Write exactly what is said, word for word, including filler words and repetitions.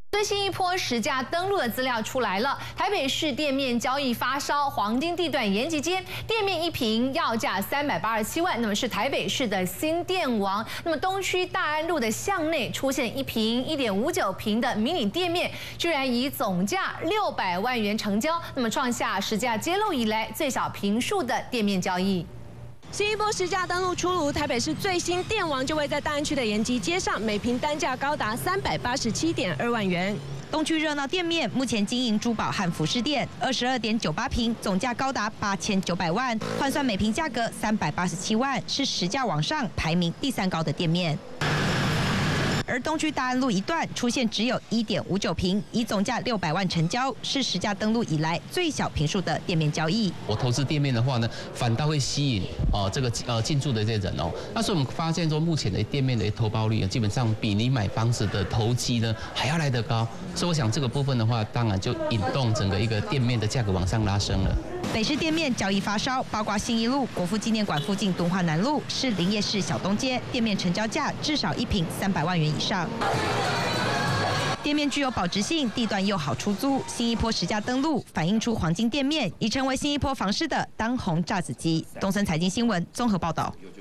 最新一波实价登录的资料出来了，台北市店面交易发烧，黄金地段延吉街店面一平要价三百八十七万，那么是台北市的新店王。那么东区大安路的巷内出现一平一点五九平的迷你店面，居然以总价六百万元成交，那么创下实价揭露以来最小平数的店面交易。 新一波实价登录出炉，台北市最新店王就位在大安区的延吉街上，每平单价高达三百八十七点二万元。 东区热闹店面目前经营珠宝和服饰店，二十二点九八平，总价高达八千九百万，换算每平价格三百八十七万，是实价往上排名第三高的店面。 而东区大安路一段出现只有一点五九平，以总价六百万成交，是实价登录以来最小平数的店面交易。 我投资店面的话呢，反倒会吸引哦、呃、这个呃进驻的这些人哦。那所以我们发现说，目前的店面的投报率基本上比你买房子的投机呢还要来得高。所以我想这个部分的话，当然就引动整个一个店面的价格往上拉升了。 北市店面交易发烧，包括信义路、国父纪念馆附近敦化南路、士林夜市小东街，店面成交价至少一平三百万元以上。店面具有保值性，地段又好出租。新一波实价登录，反映出黄金店面已成为新一波房市的当红炸子鸡。东森财经新闻综合报道。